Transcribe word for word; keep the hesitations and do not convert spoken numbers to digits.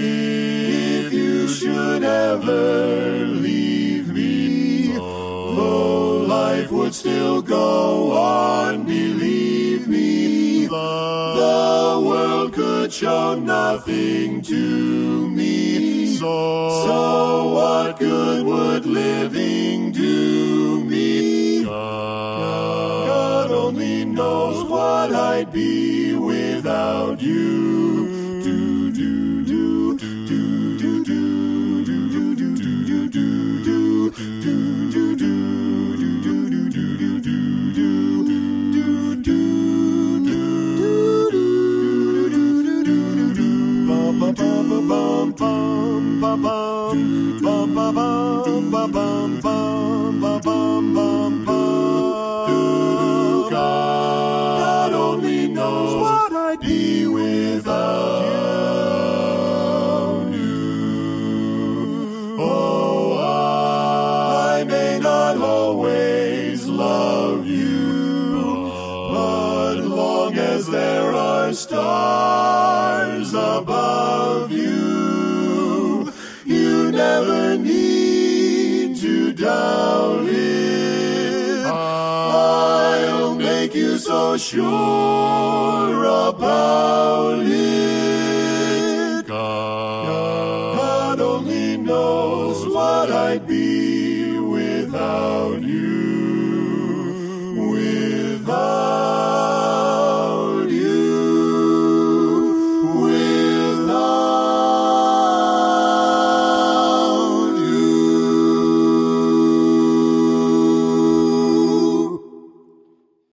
If you should ever leave me, though life would still go on, believe me, the world could show nothing to me. So what good would living do me? God only knows what I'd be without you. Do do do do do do do do do do do do God only knows what I'd be without you. Oh, I may not always love you, but long as there are stars above you, you never need to doubt it. I'll make you so sure